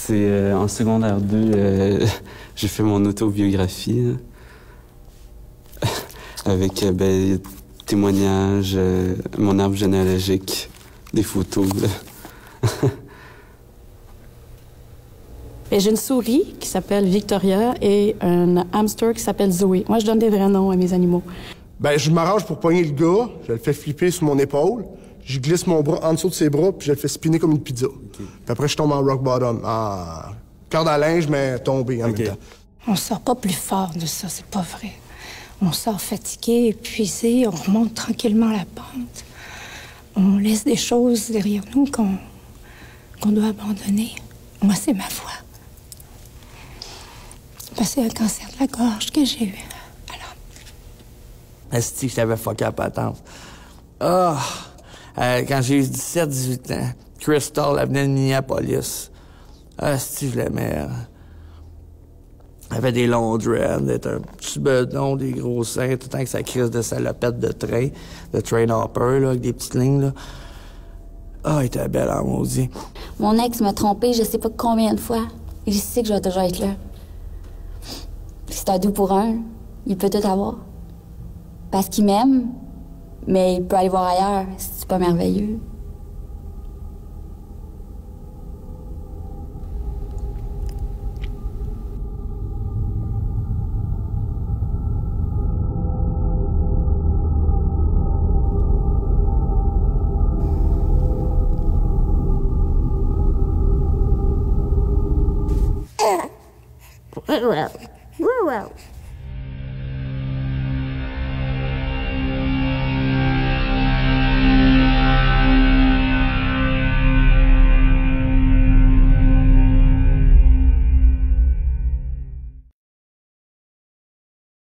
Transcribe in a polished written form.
C'est en secondaire 2, j'ai fait mon autobiographie avec témoignages, mon arbre généalogique, des photos. J'ai une souris qui s'appelle Victoria et un hamster qui s'appelle Zoé. Moi, je donne des vrais noms à mes animaux. Je m'arrange pour pogner le gars, je le fais flipper sur mon épaule, je glisse mon bras en dessous de ses bras, puis je le fais spinner comme une pizza. Puis après, je tombe en rock bottom, en corde à linge, mais tombé en même temps. On sort pas plus fort de ça, c'est pas vrai. On sort fatigué, épuisé, on remonte tranquillement la pente. On laisse des choses derrière nous qu'on doit abandonner. Moi, c'est ma voix. C'est un cancer de la gorge que j'ai eu. Alors. Asti, je t'avais fucké à patente. Quand j'ai eu 17-18 ans, Crystal, elle venait de Minneapolis. Asti, je l'aimais. Elle avait des longs dreads, elle était un petit bedon, des gros seins, tout le temps avec sa crise de salopette de train hopper, là, avec des petites lignes, là. Elle était belle en maudit. Mon ex m'a trompé je sais pas combien de fois. Et je sais que je vais toujours être là. C'est un 2 pour 1. Il peut tout avoir. Parce qu'il m'aime, mais il peut aller voir ailleurs. C'est pas merveilleux. Well.